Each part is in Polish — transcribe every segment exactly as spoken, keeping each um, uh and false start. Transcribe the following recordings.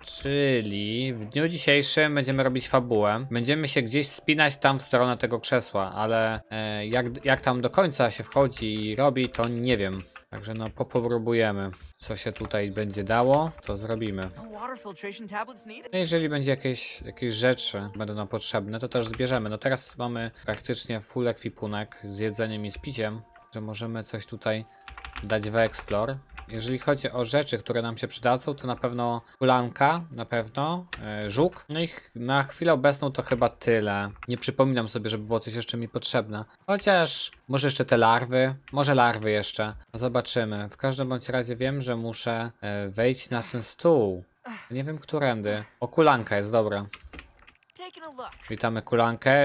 Czyli w dniu dzisiejszym będziemy robić fabułę. Będziemy się gdzieś spinać tam w stronę tego krzesła, ale e, jak, jak tam do końca się wchodzi i robi, to nie wiem. Także no popróbujemy. Co się tutaj będzie dało, to zrobimy. No jeżeli będzie jakieś, jakieś rzeczy będą nam potrzebne, to też zbierzemy. No teraz mamy praktycznie full ekwipunek z jedzeniem i z piciem, że możemy coś tutaj dać w explore. Jeżeli chodzi o rzeczy, które nam się przydadzą, to na pewno kulanka, na pewno, yy, żuk. No i na chwilę obecną to chyba tyle. Nie przypominam sobie, żeby było coś jeszcze mi potrzebne. Chociaż może jeszcze te larwy, może larwy jeszcze. Zobaczymy. W każdym bądź razie wiem, że muszę yy, wejść na ten stół. Nie wiem, którędy. O, kulanka jest, dobra. Witamy kulankę.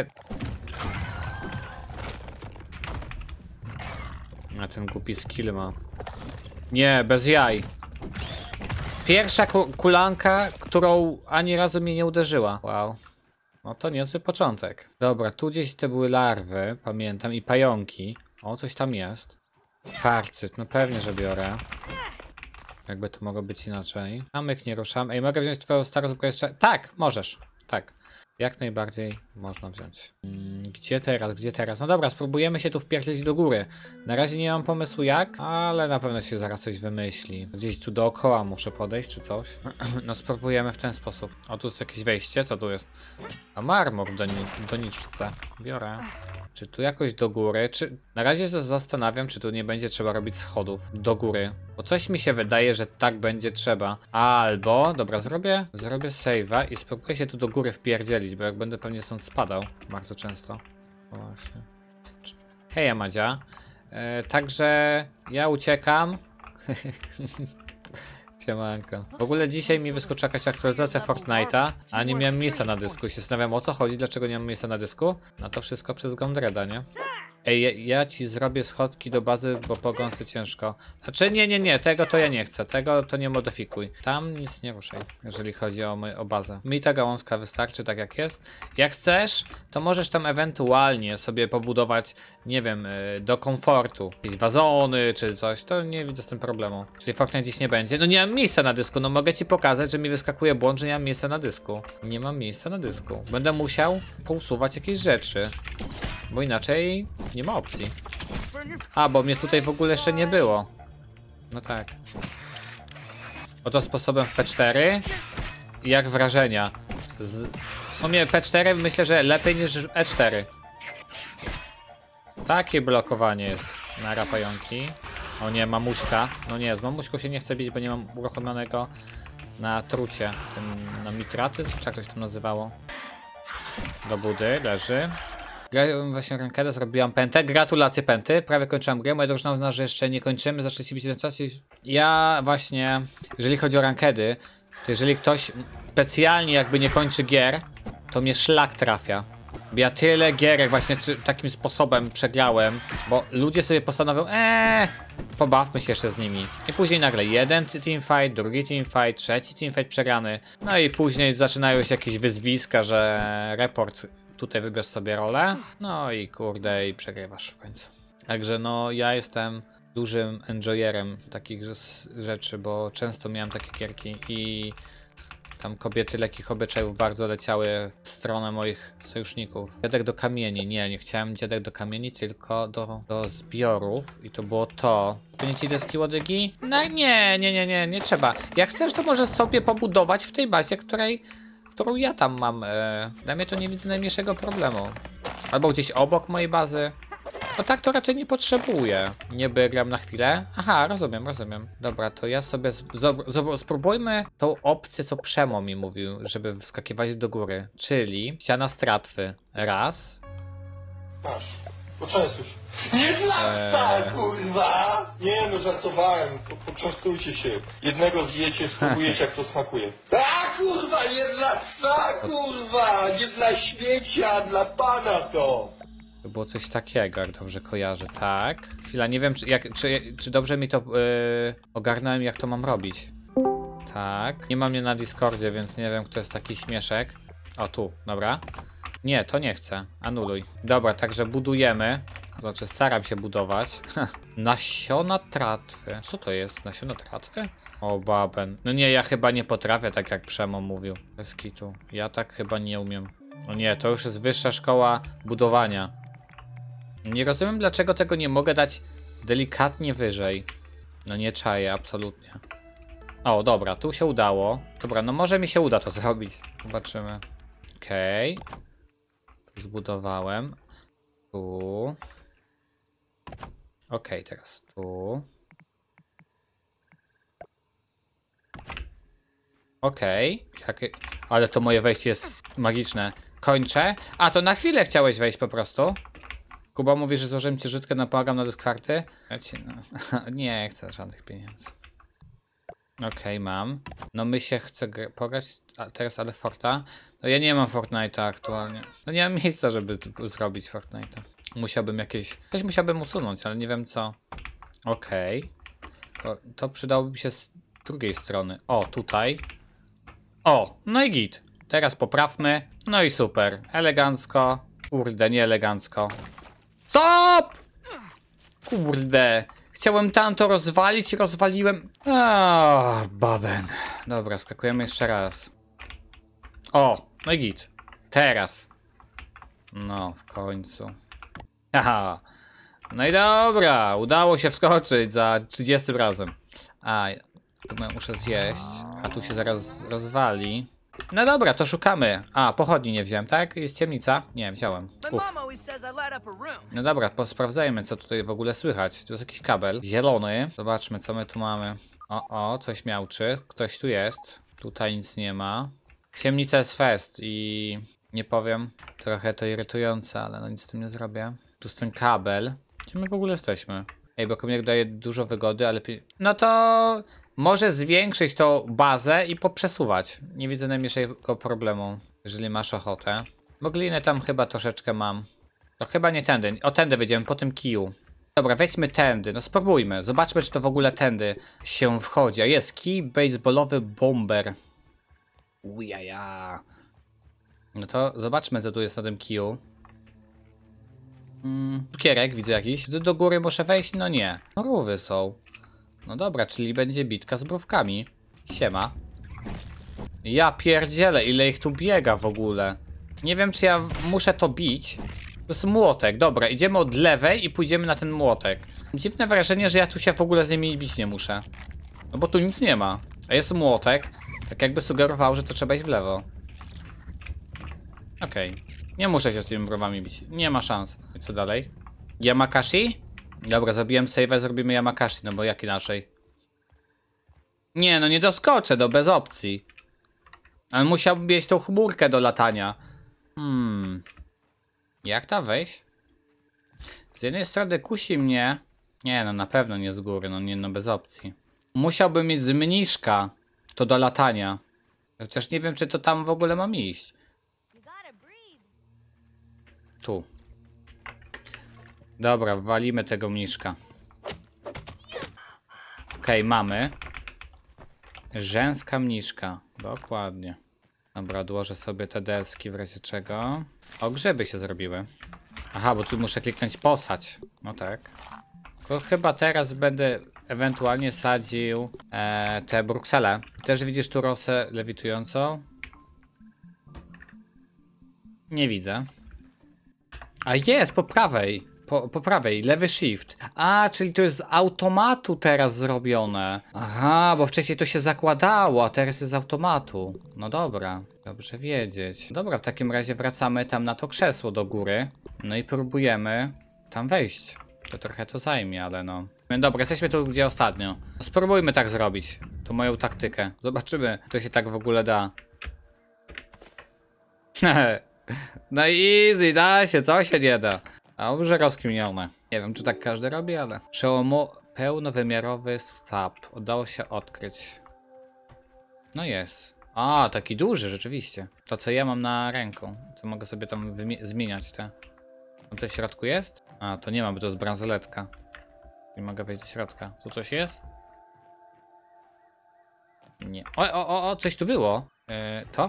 A ten głupi skill ma. Nie, bez jaj. Pierwsza ku kulanka, którą ani razu mnie nie uderzyła. Wow. No to niezły początek. Dobra, tu gdzieś te były larwy, pamiętam, i pająki. O, coś tam jest. Karcyt, no pewnie, że biorę. Jakby to mogło być inaczej. Samych nie ruszam. Ej, mogę wziąć twoją starą zbroję jeszcze? Tak, możesz. Tak. Jak najbardziej można wziąć. Hmm, gdzie teraz? Gdzie teraz? No dobra, spróbujemy się tu wpierdzieć do góry. Na razie nie mam pomysłu jak, ale na pewno się zaraz coś wymyśli. Gdzieś tu dookoła muszę podejść czy coś. No spróbujemy w ten sposób. O, tu jest jakieś wejście. Co tu jest? A marmur do, doniczce. Biorę. Czy tu jakoś do góry? Czy... Na razie się zastanawiam, czy tu nie będzie trzeba robić schodów do góry. Bo coś mi się wydaje, że tak będzie trzeba. Albo, dobra, zrobię, zrobię save'a i spróbuję się tu do góry wpierdzielić, bo jak będę pewnie stąd spadał bardzo często. O, właśnie. Hej, Madzia. E, także ja uciekam. Siemanko. W ogóle dzisiaj mi wyskoczyła jakaś aktualizacja Fortnite'a, a nie miałem miejsca na dysku. I się zastanawiam, o co chodzi, dlaczego nie mam miejsca na dysku. No to wszystko przez Gondreda, nie? Ej, ja, ja ci zrobię schodki do bazy, bo po gąsy ciężko. Znaczy nie, nie, nie, tego to ja nie chcę. Tego to nie modyfikuj. Tam nic nie ruszaj, jeżeli chodzi o, my, o bazę. Mi ta gałązka wystarczy tak jak jest. Jak chcesz, to możesz tam ewentualnie sobie pobudować, nie wiem, do komfortu. Jakieś wazony czy coś, to nie widzę z tym problemu. Czyli Fortnite dziś nie będzie. No nie mam miejsca na dysku, no mogę ci pokazać, że mi wyskakuje błąd, że nie mam miejsca na dysku. Nie mam miejsca na dysku. Będę musiał pousuwać jakieś rzeczy. Bo inaczej nie ma opcji. A, bo mnie tutaj w ogóle jeszcze nie było. No tak. Oto sposobem w P cztery. I jak wrażenia. Z... W sumie P cztery myślę, że lepiej niż E cztery. Takie blokowanie jest na rapająki. O nie, mamuśka. No nie, z mamuśką się nie chcę bić, bo nie mam uruchomionego na trucie. Ten, na mitratyzm, czy jak to się tam nazywało. Do budy, leży. Grałem właśnie rankedę, zrobiłam pętę. Gratulacje pęty, prawie kończyłam grę. Moja drużyna uzna, że jeszcze nie kończymy, zaczęliście bić ten czas. Ja właśnie, jeżeli chodzi o rankedy, to jeżeli ktoś specjalnie jakby nie kończy gier, to mnie szlak trafia. Bo ja tyle gierek właśnie takim sposobem przegrałem, bo ludzie sobie postanowią, eee, pobawmy się jeszcze z nimi. I później nagle jeden teamfight, drugi teamfight, trzeci teamfight przegrany. No i później zaczynają się jakieś wyzwiska, że report... Tutaj wybierz sobie rolę, no i kurde, i przegrywasz w końcu. Także no, ja jestem dużym enjoyerem takich rzeczy, bo często miałem takie gierki i tam kobiety lekkich obyczajów bardzo leciały w stronę moich sojuszników. Dziadek do kamieni, nie, nie chciałem dziadek do kamieni, tylko do, do zbiorów i to było to. To nie ci deski łodygi? No nie, nie, nie, nie, nie trzeba. Jak chcesz, to możesz sobie pobudować w tej bazie, której... którą ja tam mam. E, dla mnie to nie widzę najmniejszego problemu. Albo gdzieś obok mojej bazy. No tak to raczej nie potrzebuję. Niby gram na chwilę. Aha, rozumiem, rozumiem. Dobra, to ja sobie spróbujmy tą opcję, co Przemo mi mówił, żeby wskakiwać do góry. Czyli ściana stratwy. Raz. Masz. Poczęstuj się. Nie dla psa, eee... kurwa! Nie no, żartowałem. Po, poczęstujcie się. Jednego zjecie, spróbujecie jak to smakuje. A kurwa, nie dla psa, kurwa! Nie dla śmiecia, dla pana to! To było coś takiego, jak dobrze kojarzę. Tak. Chwila, nie wiem, czy, jak, czy, czy dobrze mi to yy, ogarnąłem, jak to mam robić. Tak. Nie mam mnie na Discordzie, więc nie wiem, kto jest taki śmieszek. O, tu, dobra. Nie, to nie chcę. Anuluj. Dobra, także budujemy. Znaczy, staram się budować. Nasiona tratwy. Co to jest? Nasiona tratwy? O, baben. No nie, ja chyba nie potrafię tak jak Przemo mówił. Bez kitu. Ja tak chyba nie umiem. No nie, to już jest wyższa szkoła budowania. Nie rozumiem, dlaczego tego nie mogę dać delikatnie wyżej. No nie czaję, absolutnie. O, dobra, tu się udało. Dobra, no może mi się uda to zrobić. Zobaczymy. Okej. Okay. Tu zbudowałem. Tu. Okej, okay, teraz tu. Okej. Okay. Ale to moje wejście jest magiczne. Kończę. A, to na chwilę chciałeś wejść po prostu? Kuba mówi, że złożyłem ci rzutkę na pomagam na dysk kwarty. Ja ci, no. Nie chcę żadnych pieniędzy. Okej, okay, mam. No my się chce pograć a teraz, ale Forta. No ja nie mam Fortnite'a aktualnie. No nie mam miejsca, żeby zrobić Fortnite'a. Musiałbym jakieś... Coś musiałbym usunąć, ale nie wiem co. Okej. Okay. To przydałoby się z drugiej strony. O, tutaj. O, no i git. Teraz poprawmy. No i super. Elegancko. Kurde, nie elegancko. Stop! Kurde. Chciałem tamto rozwalić i rozwaliłem. A, baben. Dobra, skakujemy jeszcze raz. O, no i git. Teraz. No, w końcu. Haha. No i dobra, udało się wskoczyć za trzydziestym razem. A, tu muszę zjeść, a tu się zaraz rozwali. No dobra, to szukamy. A, pochodni nie wziąłem, tak? Jest ciemnica? Nie, wziąłem. Uf. No dobra, posprawdzajmy, co tutaj w ogóle słychać. Tu jest jakiś kabel zielony. Zobaczmy, co my tu mamy. O, o, coś miałczy. Ktoś tu jest. Tutaj nic nie ma. Ciemnica jest fest i nie powiem. Trochę to irytujące, ale no nic z tym nie zrobię. Tu jest ten kabel. Gdzie my w ogóle jesteśmy? Ej, bo kominiak daje dużo wygody, ale... No to... Może zwiększyć tą bazę i poprzesuwać. Nie widzę najmniejszego problemu, jeżeli masz ochotę. Bo glinę tam chyba troszeczkę mam. To chyba nie tędy. O, tędy będziemy, po tym kiju. Dobra, wejdźmy tędy. No spróbujmy. Zobaczmy, czy to w ogóle tędy się wchodzi. A jest kij baseballowy bomber. Ujaja. No to zobaczmy, co tu jest na tym kiju. Mm, cukierek widzę jakiś. Do, do góry muszę wejść? No nie. Mrówy są. No dobra, czyli będzie bitka z mrówkami. Siema. Ja pierdzielę, ile ich tu biega w ogóle. Nie wiem, czy ja muszę to bić. To jest młotek. Dobra, idziemy od lewej i pójdziemy na ten młotek. Dziwne wrażenie, że ja tu się w ogóle z nimi bić nie muszę. No bo tu nic nie ma. A jest młotek. Tak jakby sugerował, że to trzeba iść w lewo. Okej. Okay. Nie muszę się z tymi mrówami bić. Nie ma szans. I co dalej? Yamakashi? Dobra, zrobiłem save'a, zrobimy Yamakashi, no bo jak inaczej? Nie, no nie doskoczę, no bez opcji. Ale musiałbym mieć tą chmurkę do latania. Hmm. Jak tam wejść? Z jednej strony kusi mnie. Nie, no na pewno nie z góry, no nie, no bez opcji. Musiałbym mieć zmniejszka to do latania. Chociaż nie wiem, czy to tam w ogóle mam iść. Tu. Dobra, walimy tego mniszka. Okej, okay, mamy. Rzęska mniszka. Dokładnie. Dobra, odłożę sobie te deski w razie czego. O, grzyby się zrobiły. Aha, bo tu muszę kliknąć posać. No tak. To chyba teraz będę ewentualnie sadził e, te bruksele. Też widzisz tu rosę lewitującą? Nie widzę. A jest, po prawej. Po, po prawej, lewy shift. A, czyli to jest z automatu teraz zrobione. Aha, bo wcześniej to się zakładało, a teraz jest z automatu. No dobra, dobrze wiedzieć. Dobra, w takim razie wracamy tam na to krzesło do góry. No i próbujemy tam wejść. To trochę to zajmie, ale no. Dobra, jesteśmy tu gdzie ostatnio. Spróbujmy tak zrobić. To moją taktykę. Zobaczymy, czy się tak w ogóle da. No easy, da się, co się nie da. Dobrze rozkminione. Nie wiem, czy tak każdy robi, ale... Przełomu... Pełnowymiarowy stab. Udało się odkryć. No jest. A, taki duży, rzeczywiście. To, co ja mam na ręku. Co mogę sobie tam zmieniać te... No to w środku jest? A, to nie ma, bo to jest bransoletka. Nie mogę wejść do środka. Tu coś jest? Nie. O, o, o, o, coś tu było. Yy, to?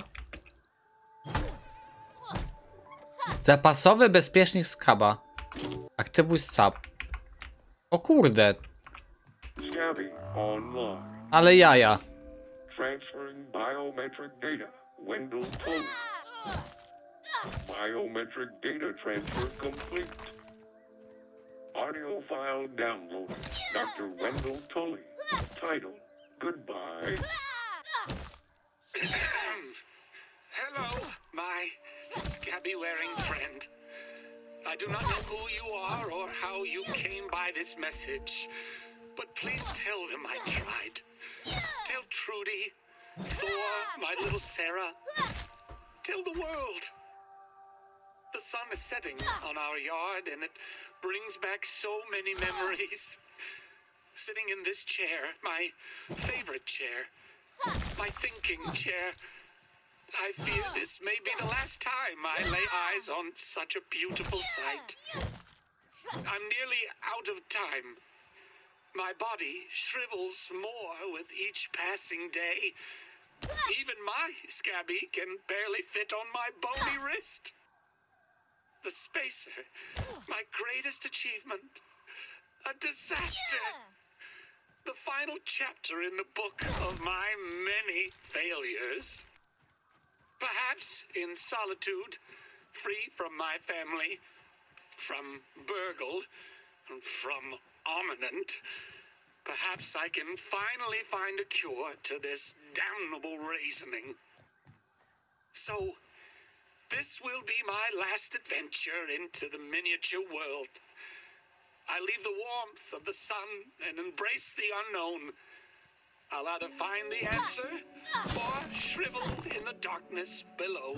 Zapasowy bezpiecznik skaba. Aktywuj scab. O kurde. Scabby online. Ale jaja. Transferring biometric data. Wendell Tully. Biometric data transfer complete. Audio file downloaded. Doctor Wendell Tully. Title. Goodbye. Hello, my scabby-wearing friend. I do not know who you are or how you came by this message, but please tell them I tried. Tell Trudy, Thor, my little Sarah. Tell the world. The sun is setting on our yard, and it brings back so many memories. Sitting in this chair, my favorite chair, my thinking chair. I fear this may be the last time I lay eyes on such a beautiful sight. I'm nearly out of time. My body shrivels more with each passing day. Even my scabby can barely fit on my bony wrist. The spacer, my greatest achievement, a disaster. The final chapter in the book of my many failures. Perhaps in solitude, free from my family, from Burgle, and from Ominent, perhaps I can finally find a cure to this damnable reasoning. So, this will be my last adventure into the miniature world. I leave the warmth of the sun and embrace the unknown. I'll either find the answer or shrivel in the darkness below.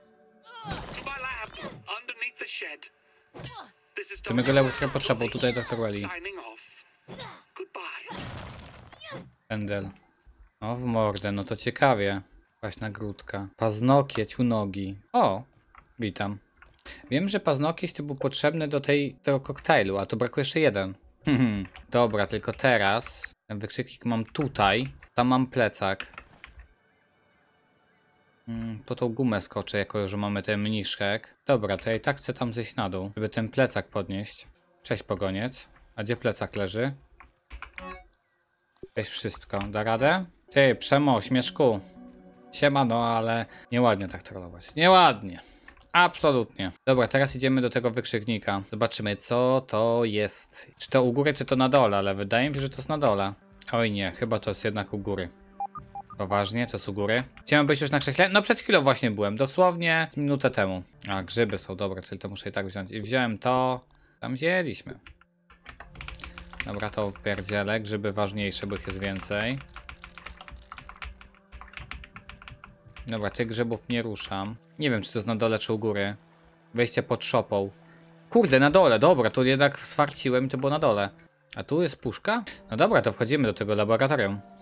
To my lab underneath the shed. This is To mego lewu trochę potrzebą, tutaj doktor Welly. signing off. Goodbye. Pendel. O, w mordę, no to ciekawie. Jakaś nagródka. Paznokieć u nogi. O, witam. Wiem, że paznokieć to był potrzebny do tej, tego koktajlu, a to brakuje jeszcze jeden. Dobra, tylko teraz ten wykrzyknik mam tutaj. Tam mam plecak. Hmm, po tą gumę skoczę, jako że mamy ten mniszek. Dobra, to ja i tak chcę tam zejść na dół, żeby ten plecak podnieść. Cześć, pogoniec. A gdzie plecak leży? Weź wszystko. Da radę? Ty, Przemo, śmieszku. Siema, no ale nieładnie tak trollować. Nieładnie. Absolutnie. Dobra, teraz idziemy do tego wykrzyknika. Zobaczymy, co to jest. Czy to u góry, czy to na dole, ale wydaje mi się, że to jest na dole. Oj nie, chyba to jest jednak u góry. Poważnie, to jest u góry. Chciałem być już na krześle? No przed chwilą właśnie byłem, dosłownie minutę temu. A, grzyby są dobre, czyli to muszę i tak wziąć. I wziąłem to. Tam wzięliśmy. Dobra, to pierdzielę. Grzyby ważniejsze, bo ich jest więcej. Dobra, tych grzybów nie ruszam. Nie wiem, czy to jest na dole, czy u góry. Wejście pod szopą. Kurde, na dole, dobra, to jednak swarciłem i to było na dole. A tu jest puszka? No dobra, to wchodzimy do tego laboratorium.